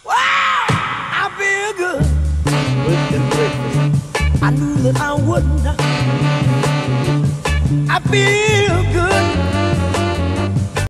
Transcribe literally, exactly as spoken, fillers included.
Wow, I feel good. Birthday breakfast. I knew that I would. I feel